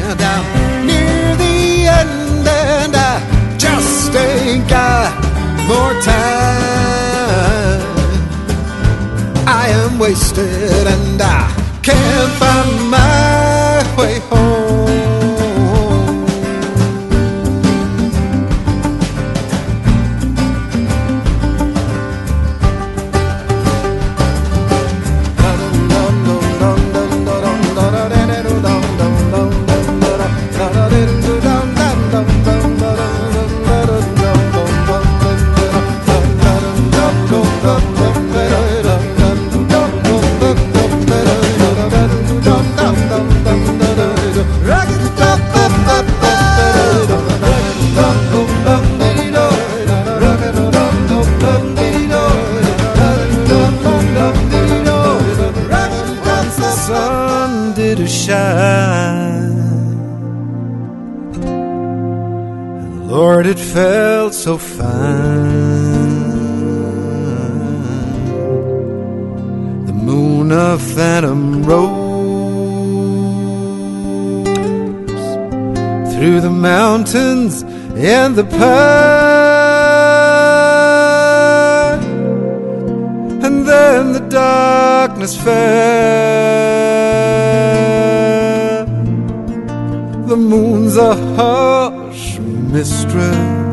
and I'm near the end, and I just ain't got more time. I am wasted and I can't find my way home. Lord, it felt so fine. The moon a phantom rose through the mountains and the pine, and then the darkness fell. The moon's a harsh mistress.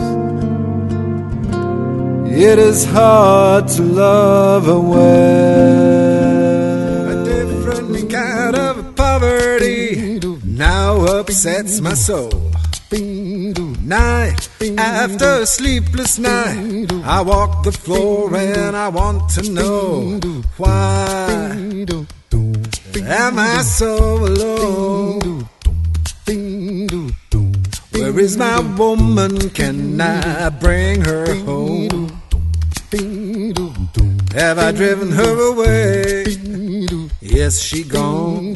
It is hard to love her well. A different kind of poverty now upsets my soul. Night after a sleepless night, I walk the floor and I want to know why am I so alone? Where is my woman? Can I bring her home? Have I driven her away? Yes, she gone.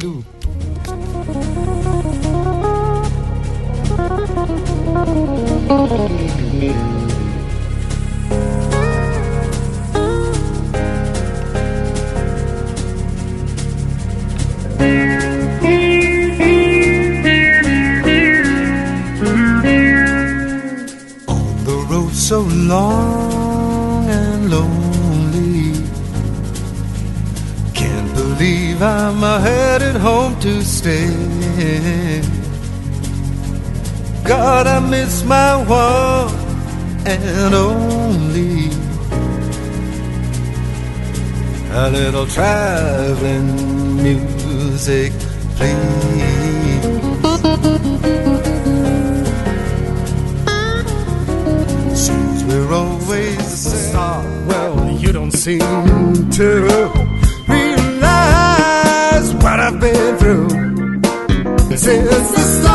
So long and lonely, can't believe I'm headed home to stay. God, I miss my one and only. A little traveling music, please. Seems we're always the same. Well, you don't seem to realize what I've been through since the start.